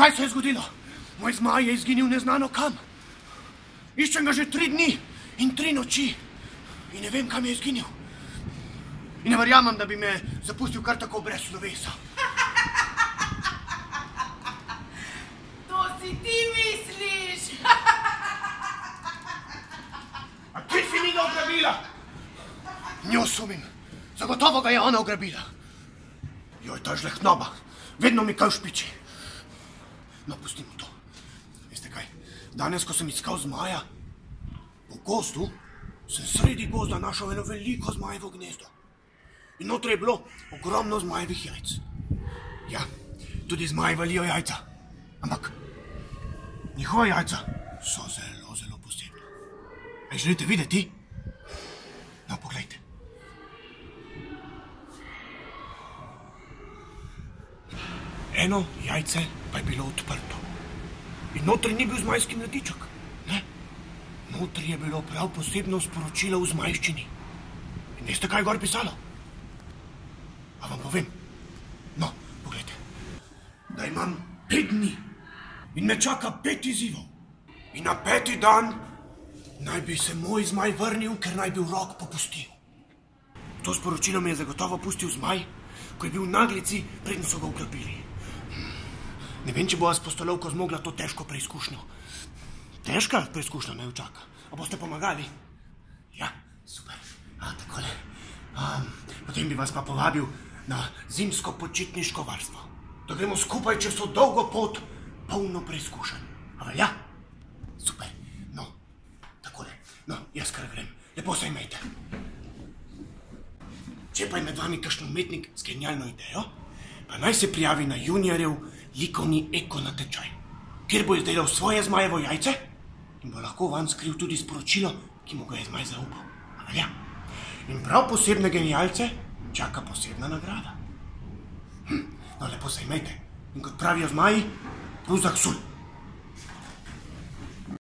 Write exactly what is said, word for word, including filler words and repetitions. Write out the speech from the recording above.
kaj se je zgodilo? Moj zmaj je izginil neznano kam. Iščem ga že tri dni in tri noči. In ne vem, kam je izginil. In ne verjamem, da bi me zapustil kar tako brez slovesa. To si ti misliš? A kje si mi ga ugrabila? Njo sumim. Zagotovo ga je ona ugrabila. Joj, ta žlehtnoba. Vedno mi kaj špiči. No, pustimo to. Veste kaj? Danes, ko sem iskal zmaja, v gozdu, sem sredi gozda našel eno veliko zmajevo gnezdo. In notri je bilo ogromno zmajevih jajc. Ja, tudi zmaji valijo jajca. Ampak njihova jajca so zelo, zelo posebna. A želite videti? No, poglejte. Eno jajce pa je bilo odprto. In notri ni bil zmajski mladiček. Ne. Notri je bilo prav posebno sporočilo v zmajščini. In veste, kaj je gor pisalo? A vam povem? No, poglejte. Da imam pet dni in me čaka pet izzivov. In na peti dan naj bi se moj zmaj vrnil, ker naj bi rok popustil. To sporočilo mi je zagotovo pustil zmaj, ko je bil v naglici, preden so ga ugrabili. Ne vem, če bo vas postolovko zmogla to težko preizkušnjo. Težka preizkušnja me čaka. A boste pomagali? Ja, super. A, takole. Um, potem bi vas pa povabil na zimsko počitniško varstvo. Da gremo skupaj čez to dolgo pot, polno preizkušenj. A velja? Super. No, takole. No, jaz kar grem. Lepo se imejte. Če pa je med vami kakšen umetnik s genialno idejo, pa naj se prijavi na juniorjev likovni eko natečaj, kjer bo izdelal svoje zmajevo jajce in bo lahko van skril tudi sporočilo, ki mu ga je zmaj zaupal. A velja? In prav posebne genialce čaka posebna nagrada. Hm, no, lepo se imejte. In kot pravijo zmaji, plus sul.